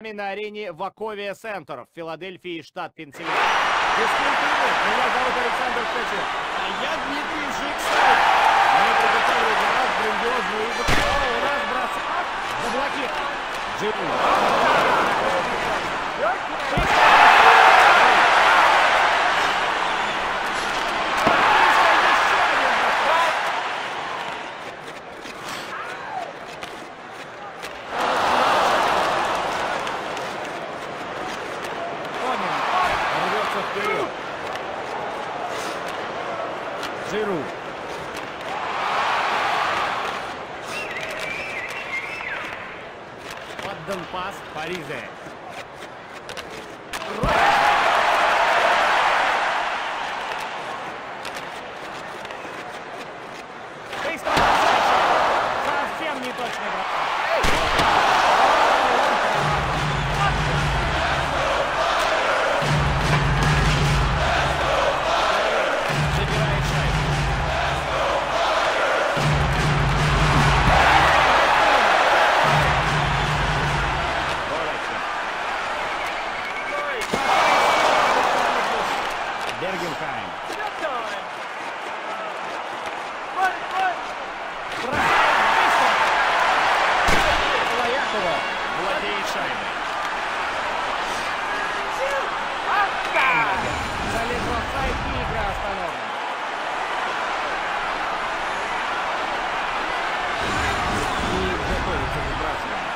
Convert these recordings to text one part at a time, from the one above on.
на арене Ваковия Центр в Филадельфии, штат Пенсильвания. Меня зовут Александр Ткачев. А я Дмитрий Жикс. Мы приготовили для вас грандиозную игру. У нас бросок заблокирован. Вперед. Жиру. Отдан пас Паризе. Совсем не точный бросок. Бергенхайм. Лоякова владеет шайбой. Залез в офсайд, и игра остановлена. И готовится к сбрасыванию.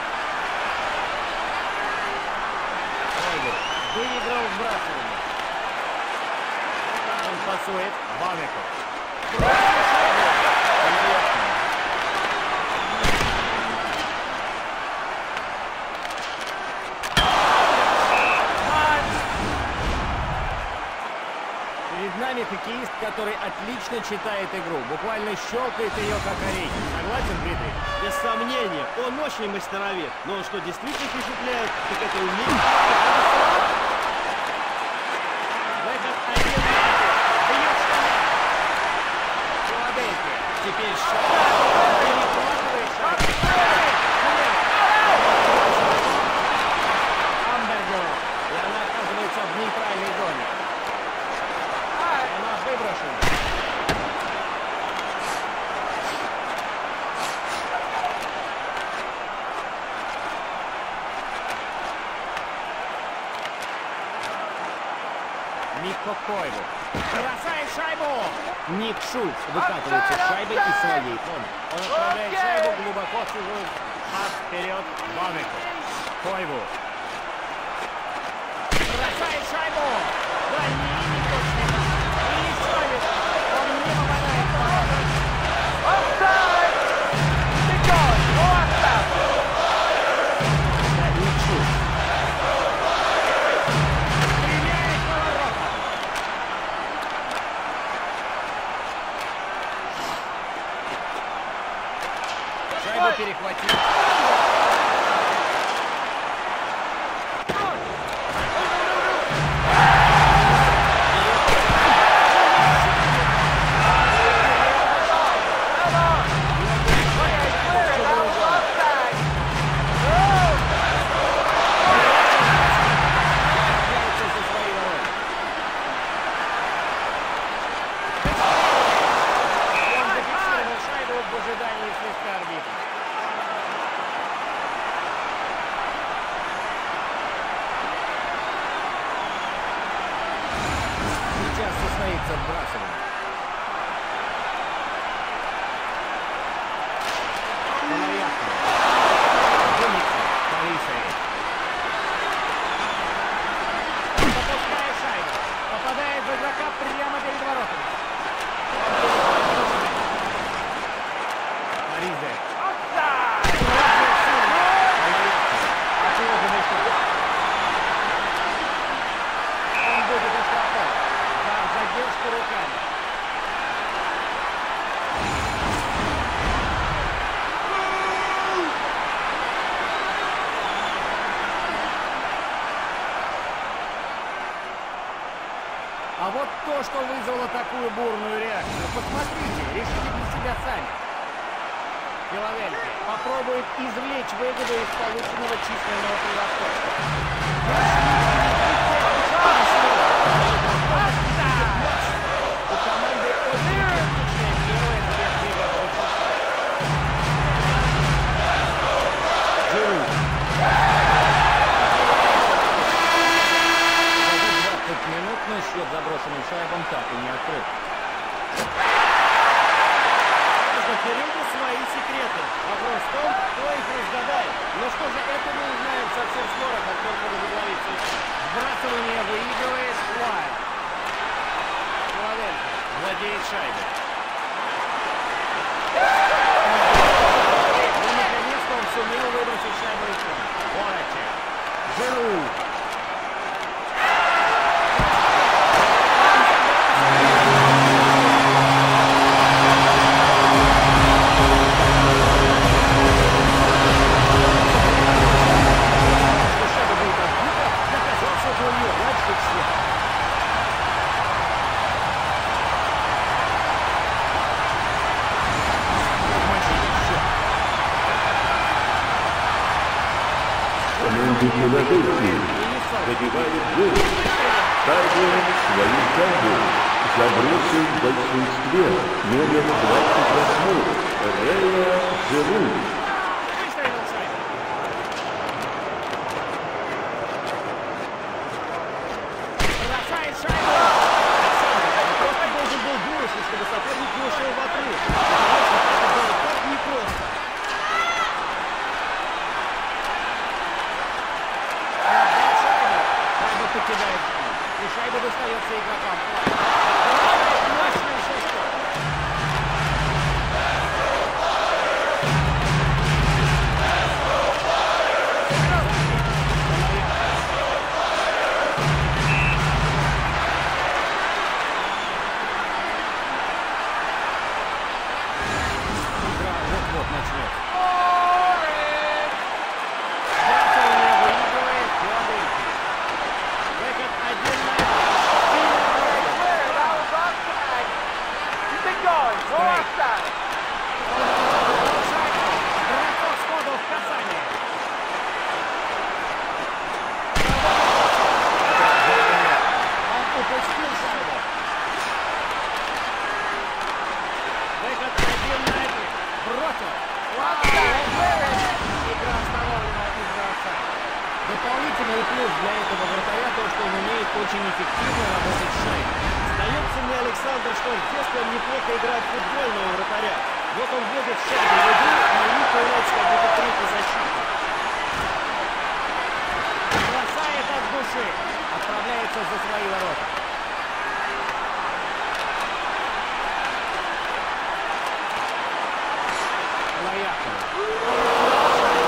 Выиграл сбрасывание. Он пасует Банеку. Перед нами хоккеист, который отлично читает игру. Буквально щелкает ее как орехи. Согласен, Дмитрий? Без сомнения, он очень мастеровед. Но он что действительно впечатляет, так это умение. Теперь Амбергер. И она оказывается в нейтральной зоне. Она выброшена. Микко Койву. Бросает шайбу. Ник Шульц выкатывается с шайбой из своей зоны. Он отправляет шайбу глубоко в чужую. Пас вперед Банеку. Койву. Бросает шайбу. Дальний и неточный. И еще один. Он не попадает в ворота. Ник Шульц. Стреляет в ворота. Шайбу перехватил. Он зафиксировал шайбу в ожидании свистка арбитра. Сейчас состоится отбрасывание. Полоякова. Феникса. Паризе. Пропускает шайбу. Попадает в игрока прямо перед воротами. Паризе. Отложенный шаг. Он будет оштрафован за задержку руками. А вот то, что вызвало такую бурную реакцию. Посмотрите, решите для себя сами. Филадельфия попробует извлечь выгоду из полученного численного превосходства. владеет шайбой. Но наконец-то он сумел выбросить шайбу из поля. Воротик. Жиру. Филадельфии забивает гол. Шайбу свою шайбу забросил в большинстве номер 28 Рея Жиру. Выставил шайбу. Бросает шайбу. Просто должен был бросить, чтобы соперник не ушел в отрыв. Это было так непросто. Покидает. И шайба достается игрокам. Мощный шесток. Игра вот-вот начнется. Бросание выигрывает Филадельфия. Выход 1-0. Бросок сходу в касание. Он упустил шайбу. Выход 1-1. Бросок. Игра остановлена из-за офсайда. Дополнительный плюс для этого вратаря то, что он умеет очень эффективно работать с шайбой. Сдается мне, Александр, что в детстве он неплохо играет в футбольного вратаря. Вот он вводит шайбу в игру, и у них появляется как будто третий защитник. Бросает от души. Отправляется за свои ворота. Лояков.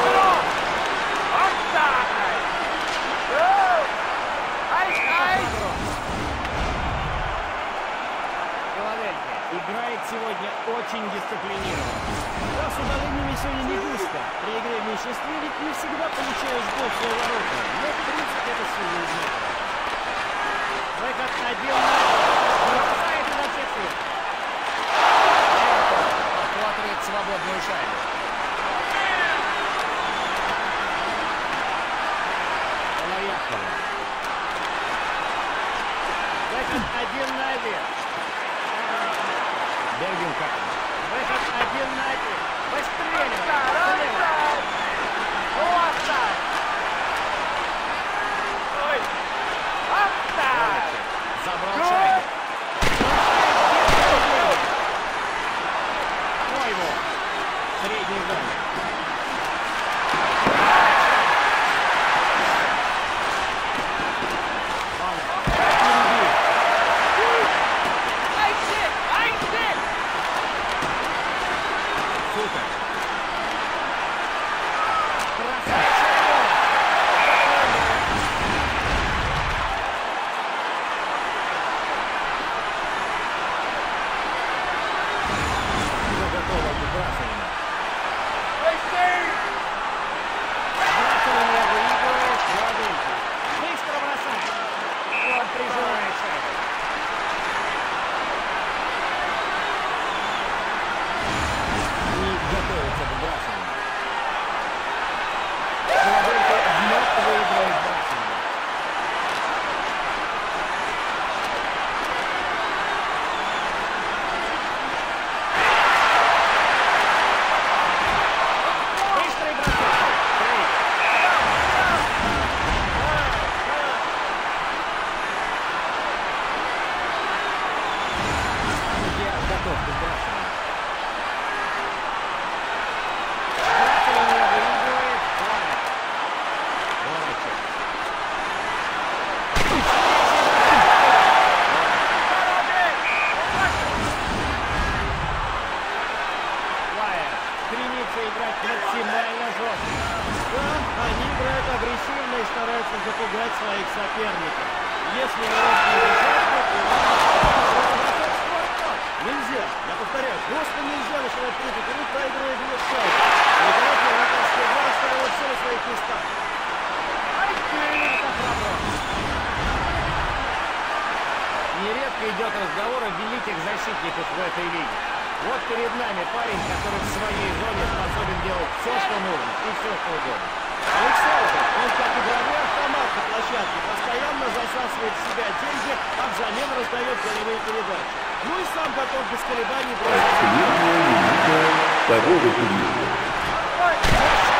Филадельфия играет сегодня очень дисциплинированно. Да, с ударениями сегодня не густо. При игре в меньшинстве ведь не всегда получаешь гол в свои ворота. Но, в принципе, это сильно изменит. Выход 1-0. Бросает на часы. Охватывает свободную шайбу. Лояков. Выход 1-1. Бергенка. Выход 1-1. Быстрее. Забрал шайбу. Койву. Средний дальний. стараются запугать своих соперников. Если народ не решает, то нельзя. Я повторяю, просто нельзя начинать критику. Ну, проигрывает в шайбу. Великолепно вратарская игра оставила все на своих местах. Нередко идет разговор о великих защитниках в этой лиге. Вот перед нами парень, который в своей зоне способен делать все, что нужно, и все, что угодно. Александр, он как игровой автомат на площадке, постоянно засасывает в себя деньги, а взамен раздает голевые передачи. Ну и сам готов без колебаний бросить. Последняя минута второго периода.